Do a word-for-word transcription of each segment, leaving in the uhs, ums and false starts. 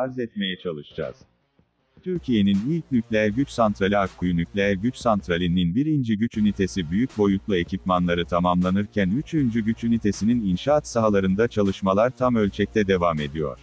arz etmeye çalışacağız. Türkiye'nin ilk nükleer güç santrali Akkuyu Nükleer Güç Santrali'nin birinci güç ünitesi büyük boyutlu ekipmanları tamamlanırken üçüncü güç ünitesinin inşaat sahalarında çalışmalar tam ölçekte devam ediyor.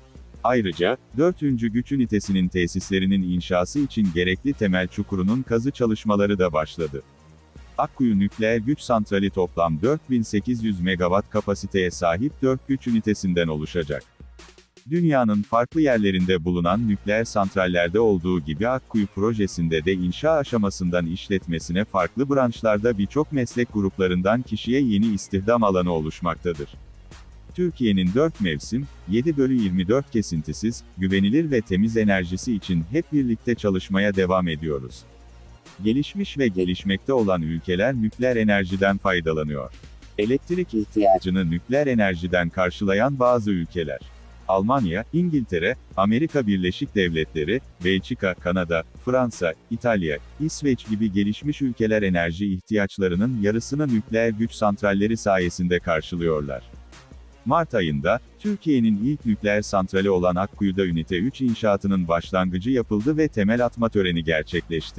Ayrıca, dördüncü güç ünitesinin tesislerinin inşası için gerekli temel çukurunun kazı çalışmaları da başladı. Akkuyu Nükleer Güç Santrali toplam dört bin sekiz yüz megawatt kapasiteye sahip dört güç ünitesinden oluşacak. Dünyanın farklı yerlerinde bulunan nükleer santrallerde olduğu gibi Akkuyu projesinde de inşa aşamasından işletmesine farklı branşlarda birçok meslek gruplarından kişiye yeni istihdam alanı oluşmaktadır. Türkiye'nin dört mevsim, yedi bölü yirmi dört kesintisiz, güvenilir ve temiz enerjisi için hep birlikte çalışmaya devam ediyoruz. Gelişmiş ve gelişmekte olan ülkeler nükleer enerjiden faydalanıyor. Elektrik ihtiyacını nükleer enerjiden karşılayan bazı ülkeler: Almanya, İngiltere, Amerika Birleşik Devletleri, Belçika, Kanada, Fransa, İtalya, İsveç gibi gelişmiş ülkeler enerji ihtiyaçlarının yarısını nükleer güç santralleri sayesinde karşılıyorlar. Mart ayında, Türkiye'nin ilk nükleer santrali olan Akkuyu'da Ünite üç inşaatının başlangıcı yapıldı ve temel atma töreni gerçekleşti.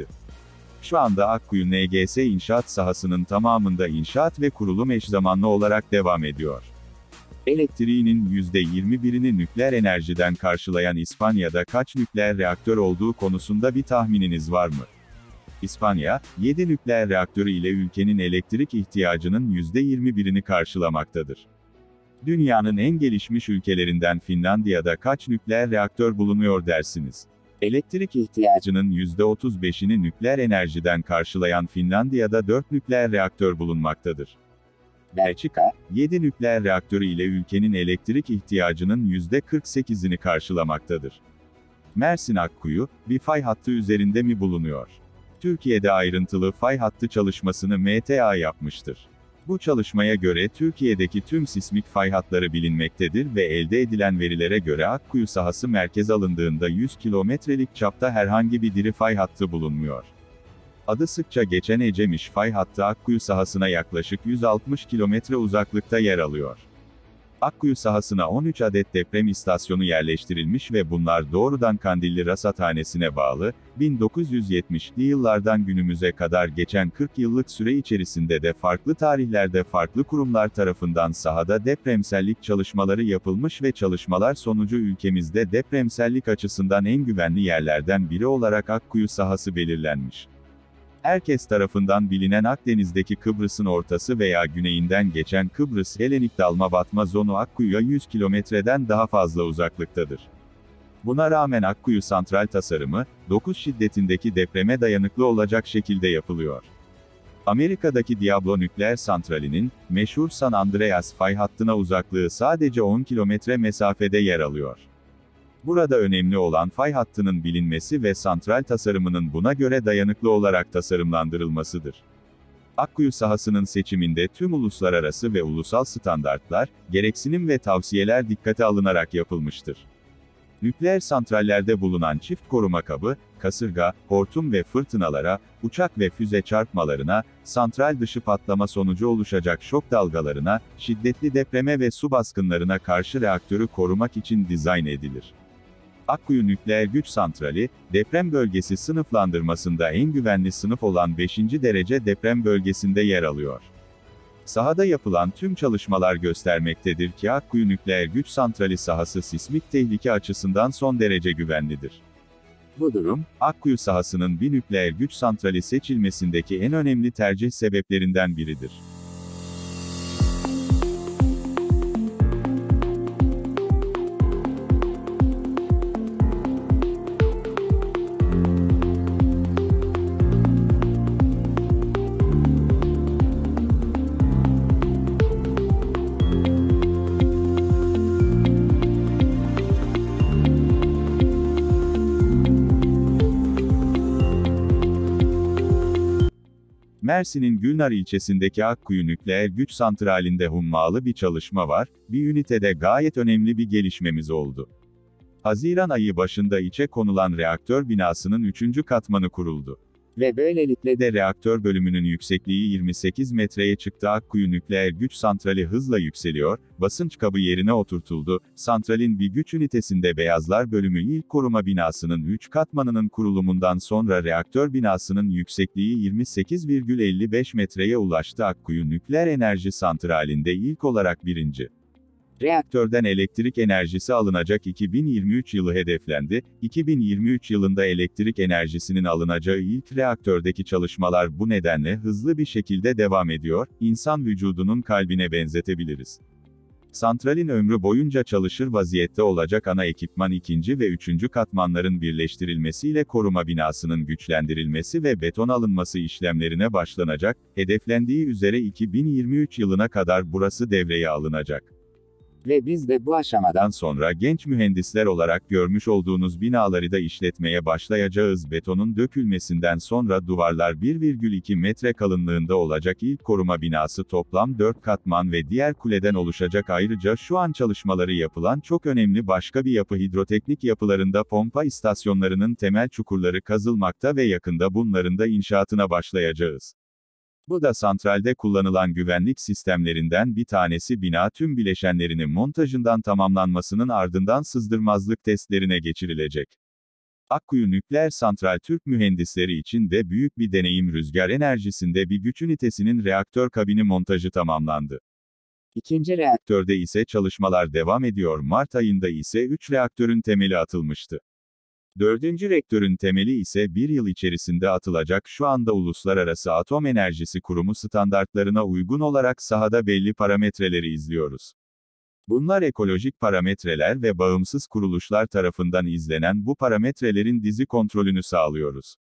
Şu anda Akkuyu N G S inşaat sahasının tamamında inşaat ve kurulum eş zamanlı olarak devam ediyor. Elektriğinin yüzde yirmi birini nükleer enerjiden karşılayan İspanya'da kaç nükleer reaktör olduğu konusunda bir tahmininiz var mı? İspanya, yedi nükleer reaktörü ile ülkenin elektrik ihtiyacının yüzde yirmi birini karşılamaktadır. Dünyanın en gelişmiş ülkelerinden Finlandiya'da kaç nükleer reaktör bulunuyor dersiniz? Elektrik ihtiyacının yüzde otuz beşini nükleer enerjiden karşılayan Finlandiya'da dört nükleer reaktör bulunmaktadır. Belçika, yedi nükleer reaktörü ile ülkenin elektrik ihtiyacının yüzde kırk sekizini karşılamaktadır. Mersin Akkuyu, bir fay hattı üzerinde mi bulunuyor? Türkiye'de ayrıntılı fay hattı çalışmasını M T A yapmıştır. Bu çalışmaya göre Türkiye'deki tüm sismik fay hatları bilinmektedir ve elde edilen verilere göre Akkuyu sahası merkez alındığında yüz kilometrelik çapta herhangi bir diri fay hattı bulunmuyor. Adı sıkça geçen Ecemiş fay hattı Akkuyu sahasına yaklaşık yüz altmış kilometre uzaklıkta yer alıyor. Akkuyu sahasına on üç adet deprem istasyonu yerleştirilmiş ve bunlar doğrudan Kandilli Rasathanesi'ne bağlı. bin dokuz yüz yetmişli yıllardan günümüze kadar geçen kırk yıllık süre içerisinde de farklı tarihlerde farklı kurumlar tarafından sahada depremsellik çalışmaları yapılmış ve çalışmalar sonucu ülkemizde depremsellik açısından en güvenli yerlerden biri olarak Akkuyu sahası belirlenmiş. Herkes tarafından bilinen Akdeniz'deki Kıbrıs'ın ortası veya güneyinden geçen Kıbrıs Helenik dalma batma zonu Akkuyu'ya yüz kilometreden daha fazla uzaklıktadır. Buna rağmen Akkuyu santral tasarımı, dokuz şiddetindeki depreme dayanıklı olacak şekilde yapılıyor. Amerika'daki Diablo nükleer santralinin, meşhur San Andreas fay hattına uzaklığı sadece on kilometre mesafede yer alıyor. Burada önemli olan fay hattının bilinmesi ve santral tasarımının buna göre dayanıklı olarak tasarımlandırılmasıdır. Akkuyu sahasının seçiminde tüm uluslararası ve ulusal standartlar, gereksinim ve tavsiyeler dikkate alınarak yapılmıştır. Nükleer santrallerde bulunan çift koruma kabı, kasırga, hortum ve fırtınalara, uçak ve füze çarpmalarına, santral dışı patlama sonucu oluşacak şok dalgalarına, şiddetli depreme ve su baskınlarına karşı reaktörü korumak için dizayn edilir. Akkuyu Nükleer Güç Santrali, deprem bölgesi sınıflandırmasında en güvenli sınıf olan beşinci derece deprem bölgesinde yer alıyor. Sahada yapılan tüm çalışmalar göstermektedir ki Akkuyu Nükleer Güç Santrali sahası sismik tehlike açısından son derece güvenlidir. Bu durum, Akkuyu sahasının bir nükleer güç santrali seçilmesindeki en önemli tercih sebeplerinden biridir. Mersin'in Gülnar ilçesindeki Akkuyu Nükleer Güç Santrali'nde hummalı bir çalışma var, bir ünitede gayet önemli bir gelişmemiz oldu. Haziran ayı başında içe konulan reaktör binasının üçüncü katmanı kuruldu. Ve böylelikle de reaktör bölümünün yüksekliği yirmi sekiz metreye çıktı. Akkuyu Nükleer Güç Santrali hızla yükseliyor, basınç kabı yerine oturtuldu. Santralin bir güç ünitesinde Beyazlar Bölümü ilk koruma binasının üç katmanının kurulumundan sonra reaktör binasının yüksekliği yirmi sekiz virgül elli beş metreye ulaştı. Akkuyu Nükleer Enerji Santrali'nde ilk olarak birinci reaktörden elektrik enerjisi alınacak iki bin yirmi üç yılı hedeflendi. iki bin yirmi üç yılında elektrik enerjisinin alınacağı ilk reaktördeki çalışmalar bu nedenle hızlı bir şekilde devam ediyor, insan vücudunun kalbine benzetebiliriz. Santralin ömrü boyunca çalışır vaziyette olacak ana ekipman ikinci ve üçüncü katmanların birleştirilmesiyle koruma binasının güçlendirilmesi ve beton alınması işlemlerine başlanacak, hedeflendiği üzere iki bin yirmi üç yılına kadar burası devreye alınacak. Ve biz de bu aşamadan sonra genç mühendisler olarak görmüş olduğunuz binaları da işletmeye başlayacağız. Betonun dökülmesinden sonra duvarlar bir virgül iki metre kalınlığında olacak. İlk koruma binası toplam dört katman ve diğer kuleden oluşacak. Ayrıca şu an çalışmaları yapılan çok önemli başka bir yapı hidroteknik yapılarında pompa istasyonlarının temel çukurları kazılmakta ve yakında bunların da inşaatına başlayacağız. Bu da santralde kullanılan güvenlik sistemlerinden bir tanesi. Bina tüm bileşenlerinin montajından tamamlanmasının ardından sızdırmazlık testlerine geçirilecek. Akkuyu Nükleer Santral Türk mühendisleri için de büyük bir deneyim. Rüzgar enerjisinde bir güç ünitesinin reaktör kabini montajı tamamlandı. İkinci reaktörde ise çalışmalar devam ediyor. Mart ayında ise üç reaktörün temeli atılmıştı. Dördüncü reaktörün temeli ise bir yıl içerisinde atılacak. Şu anda Uluslararası Atom Enerjisi Kurumu standartlarına uygun olarak sahada belli parametreleri izliyoruz. Bunlar ekolojik parametreler ve bağımsız kuruluşlar tarafından izlenen bu parametrelerin dizi kontrolünü sağlıyoruz.